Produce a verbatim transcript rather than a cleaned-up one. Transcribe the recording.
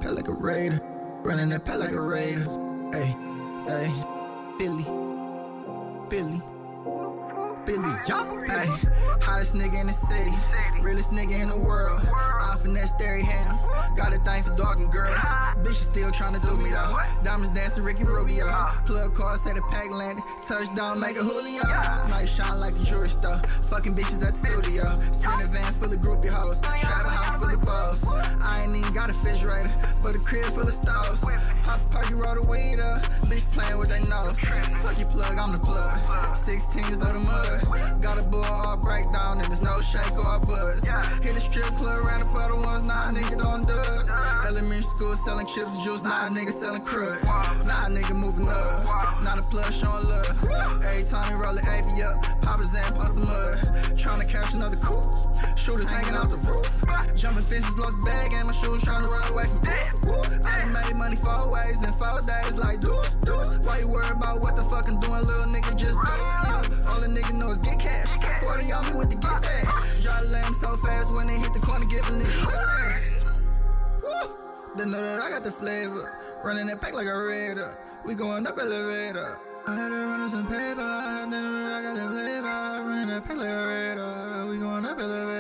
pack like a raider. Running that pack like a raider. Hey, hey, Billy, Billy, Billy, y'all. Hey, hottest nigga in the city, realest nigga in the world. I'm finesse Derry Ham, got a thing for dog and girls. Bitches still tryna do me though. Diamonds dancing Ricky Rubio. Plug cards at the pack landed. Touchdown, make a Julio. Night shine like a jewelry store. Fucking bitches at the studio. Spin a van full of groupie hoes. Drive a house full of balls. I ain't even got a refrigerator, but a crib full of stores. Pop a party, roll the weed up. Bitch playing with they nose. Fuck your plug, I'm the plug. Sixteens of the mud. Got a bull all breakdown and there's no shake or buzz. Hit a strip club, ran up other ones, nah nigga don't dust. Elementary school selling chips and juice, nah nigga selling crud. Nah nigga moving up, not a plug showing love. Every time we roll the A V up, poppers and pop some mud. Tryna catch another coupe, shooters hanging out the roof. Jumping fences, lost bag and my shoes tryna run away from death. I done made money four ways in four days like deuce, deuce. Why you worry about what the fuck I'm doing, little nigga, just do you. All the nigga know is get cash, forty on me with the get back. Drive the lamb so fast when they hit the corner, give a nigga woo. They know that I got the flavor, running that pack like a raider. We going up elevator. I had to run on some paper, they know that I got the flavor, running that pack like a raider. We going up elevator.